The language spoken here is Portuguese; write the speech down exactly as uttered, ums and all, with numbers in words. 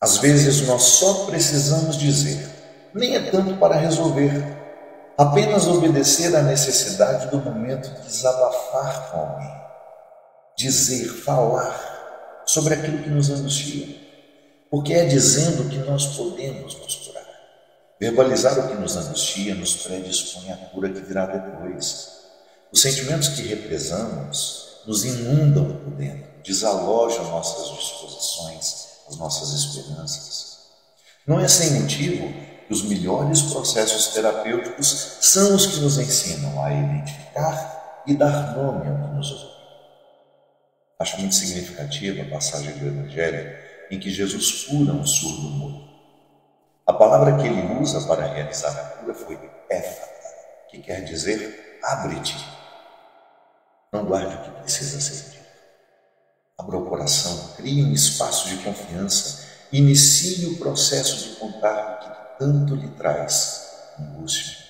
Às vezes nós só precisamos dizer, nem é tanto para resolver, apenas obedecer à necessidade do momento de desabafar com alguém, dizer, falar sobre aquilo que nos angustia, porque é dizendo que nós podemos nos curar. Verbalizar o que nos angustia nos predispõe à cura que virá depois. Os sentimentos que represamos nos inundam por dentro, desalojam nossas disposições, as nossas esperanças. Não é sem motivo que os melhores processos terapêuticos são os que nos ensinam a identificar e dar nome ao que nos ocorre. Acho muito significativa a passagem do Evangelho em que Jesus cura um surdo mudo. A palavra que ele usa para realizar a cura foi éfata, que quer dizer abre-te. Não guarde o que precisa ser dito. Abra o coração, crie um espaço de confiança, inicie o processo de contar o que tanto lhe traz angústia.